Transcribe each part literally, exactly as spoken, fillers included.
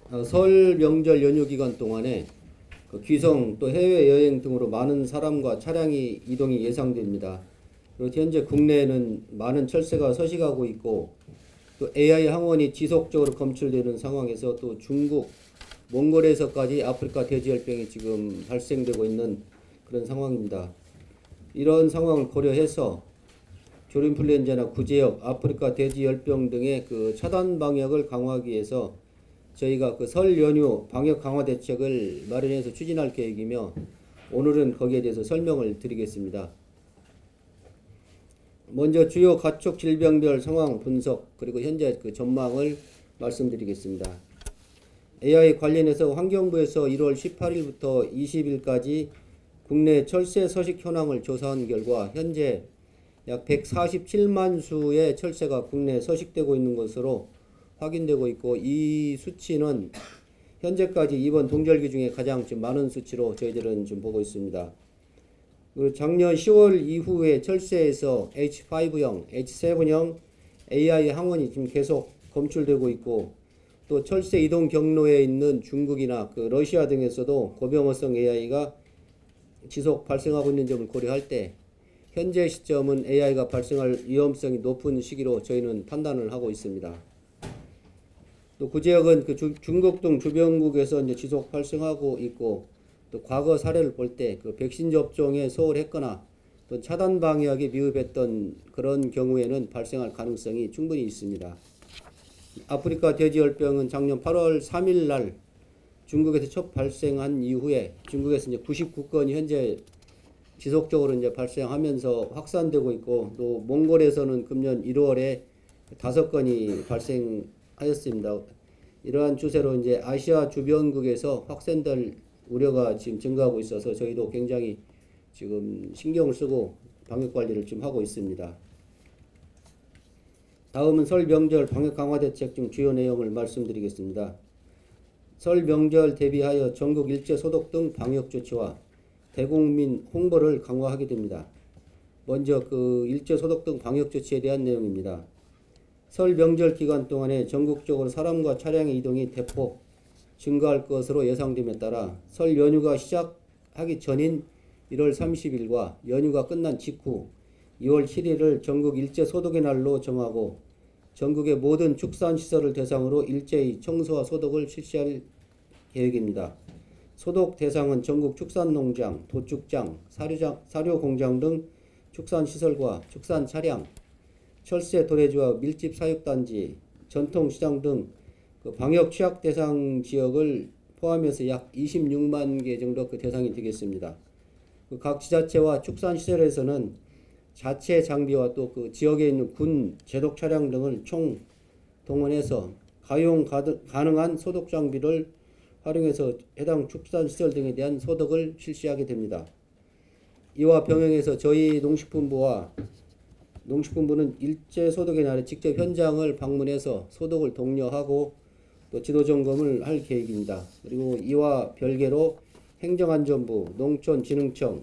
어, 설 명절 연휴 기간 동안에 그 귀성 또 해외 여행 등으로 많은 사람과 차량이 이동이 예상됩니다. 그리고 현재 국내에는 많은 철새가 서식하고 있고 또 에이아이 항원이 지속적으로 검출되는 상황에서 또 중국, 몽골에서까지 아프리카 돼지열병이 지금 발생되고 있는 그런 상황입니다. 이런 상황을 고려해서 조류인플루엔자나 구제역, 아프리카 돼지열병 등의 그 차단 방역을 강화하기 위해서 저희가 그 설 연휴 방역 강화 대책을 마련해서 추진할 계획이며 오늘은 거기에 대해서 설명을 드리겠습니다. 먼저 주요 가축 질병별 상황 분석 그리고 현재 그 전망을 말씀드리겠습니다. 에이아이 관련해서 환경부에서 일월 십팔일부터 이십일까지 국내 철새 서식 현황을 조사한 결과 현재 약 백사십칠만 수의 철새가 국내에 서식되고 있는 것으로 확인되고 있고 이 수치는 현재까지 이번 동절기 중에 가장 좀 많은 수치로 저희들은 좀 보고 있습니다. 그리고 작년 시월 이후에 철새에서 에이치 파이브형, 에이치 세븐형 에이아이 항원이 지금 계속 검출되고 있고 또 철새 이동 경로에 있는 중국이나 그 러시아 등에서도 고병어성 에이아이가 지속 발생하고 있는 점을 고려할 때 현재 시점은 에이아이가 발생할 위험성이 높은 시기로 저희는 판단을 하고 있습니다. 또 구제역은 그 주, 중국 등 주변국에서 이제 지속 발생하고 있고 또 과거 사례를 볼 때 그 백신 접종에 소홀했거나 또 차단 방역이 미흡했던 그런 경우에는 발생할 가능성이 충분히 있습니다. 아프리카 돼지열병은 작년 팔월 삼일 날 중국에서 첫 발생한 이후에 중국에서 이제 구십구 건이 현재 지속적으로 이제 발생하면서 확산되고 있고 또 몽골에서는 금년 일월에 다섯 건이 발생하였습니다. 이러한 추세로 이제 아시아 주변국에서 확산될 우려가 지금 증가하고 있어서 저희도 굉장히 지금 신경을 쓰고 방역 관리를 좀 하고 있습니다. 다음은 설 명절 방역 강화 대책 중 주요 내용을 말씀드리겠습니다. 설 명절 대비하여 전국 일제 소독 등 방역 조치와 대국민 홍보를 강화하게 됩니다. 먼저 그 일제 소독 등 방역 조치에 대한 내용입니다. 설 명절 기간 동안에 전국적으로 사람과 차량의 이동이 대폭 증가할 것으로 예상됨에 따라 설 연휴가 시작하기 전인 일월 삼십일과 연휴가 끝난 직후 이월 칠일을 전국 일제 소독의 날로 정하고 전국의 모든 축산시설을 대상으로 일제히 청소와 소독을 실시할 계획입니다. 소독 대상은 전국 축산농장, 도축장, 사료장, 사료공장 등 축산시설과 축산차량, 철새 도래지와 밀집 사육단지, 전통시장 등 그 방역 취약 대상 지역을 포함해서 약 이십육만 개 정도 그 대상이 되겠습니다. 그 각 지자체와 축산시설에서는 자체 장비와 또 그 지역에 있는 군 제독 차량 등을 총 동원해서 가용 가능한 소독 장비를 활용해서 해당 축산시설 등에 대한 소독을 실시하게 됩니다. 이와 병행해서 저희 농식품부와 농식품부는 일제 소독의 날에 직접 현장을 방문해서 소독을 독려하고 또 지도점검을 할 계획입니다. 그리고 이와 별개로 행정안전부, 농촌진흥청,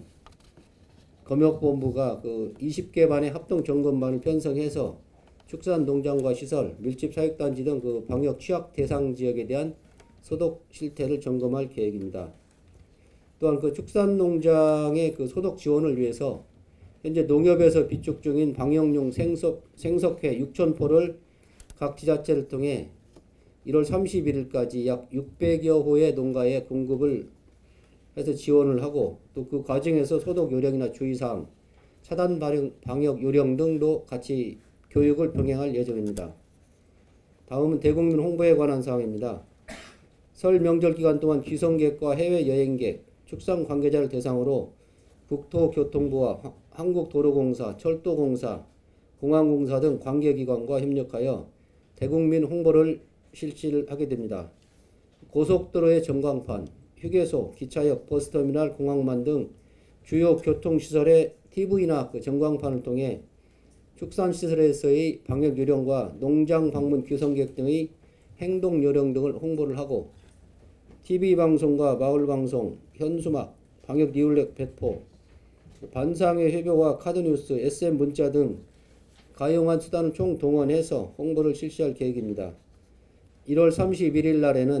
검역본부가 그 이십 개 반의 합동점검반을 편성해서 축산농장과 시설, 밀집사육단지 등 그 방역 취약 대상 지역에 대한 소독 실태를 점검할 계획입니다. 또한 그 축산농장의 그 소독 지원을 위해서 현재 농협에서 비축 중인 방역용 생석, 생석회 육천 포를 각 지자체를 통해 일월 삼십일일까지 약 육백여 호의 농가에 공급을 해서 지원을 하고 또 그 과정에서 소독 요령이나 주의사항, 차단 방역 요령 등도 같이 교육을 병행할 예정입니다. 다음은 대국민 홍보에 관한 사항입니다. 설 명절 기간 동안 귀성객과 해외 여행객, 축산 관계자를 대상으로 국토교통부와 한국도로공사, 철도공사, 공항공사 등 관계기관과 협력하여 대국민 홍보를 실시를 하게 됩니다. 고속도로의 전광판, 휴게소, 기차역, 버스터미널, 공항만 등 주요 교통시설의 티비나 그 전광판을 통해 축산시설에서의 방역 요령과 농장 방문 귀성객 등의 행동 요령 등을 홍보를 하고 티비 방송과 마을 방송, 현수막, 방역 리올렉 배포, 반상회 회교와 카드뉴스, 에스엠 문자 등 가용한 수단을 총 동원해서 홍보를 실시할 계획입니다. 일월 삼십일일 날에는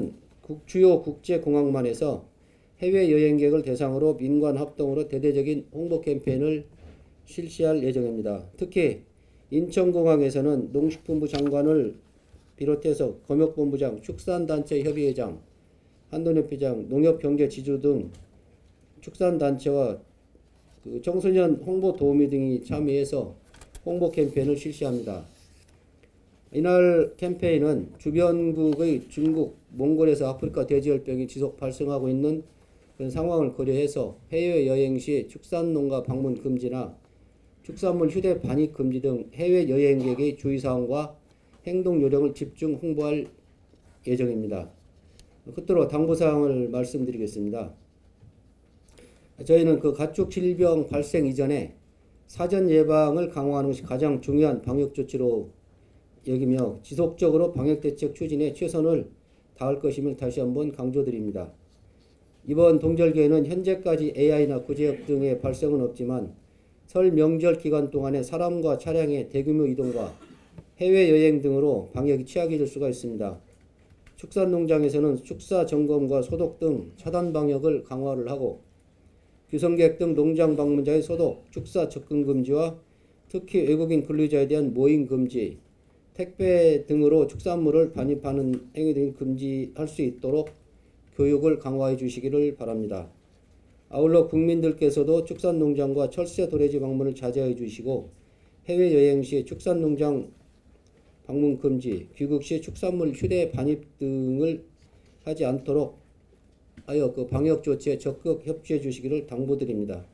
국, 주요 국제공항만에서 해외 여행객을 대상으로 민관 합동으로 대대적인 홍보 캠페인을 실시할 예정입니다. 특히 인천공항에서는 농식품부 장관을 비롯해서 검역본부장, 축산단체협의회장, 한돈협회장, 농협경제지주 등 축산단체와 그 청소년 홍보 도우미 등이 참여해서 홍보 캠페인을 실시합니다. 이날 캠페인은 주변국의 중국, 몽골에서 아프리카 돼지열병이 지속 발생하고 있는 그런 상황을 고려해서 해외여행 시 축산농가 방문 금지나 축산물 휴대 반입 금지 등 해외 여행객의 주의사항과 행동 요령을 집중 홍보할 예정입니다. 끝으로 당부사항을 말씀드리겠습니다. 저희는 그 가축 질병 발생 이전에 사전 예방을 강화하는 것이 가장 중요한 방역 조치로 여기며 지속적으로 방역 대책 추진에 최선을 다할 것임을 다시 한번 강조드립니다. 이번 동절기에는 현재까지 에이아이나 구제역 등의 발생은 없지만 설 명절 기간 동안에 사람과 차량의 대규모 이동과 해외여행 등으로 방역이 취약해질 수가 있습니다. 축산농장에서는 축사 점검과 소독 등 차단 방역을 강화를 하고 규성객 등 농장 방문자의 소독, 축사 접근 금지와 특히 외국인 근로자에 대한 모임 금지, 택배 등으로 축산물을 반입하는 행위 등을 금지할 수 있도록 교육을 강화해 주시기를 바랍니다. 아울러 국민들께서도 축산농장과 철새 도래지 방문을 자제해 주시고 해외여행 시 축산농장 방문 금지, 귀국 시 축산물 휴대 반입 등을 하지 않도록 하여 그 방역 조치에 적극 협조해 주시기를 당부드립니다.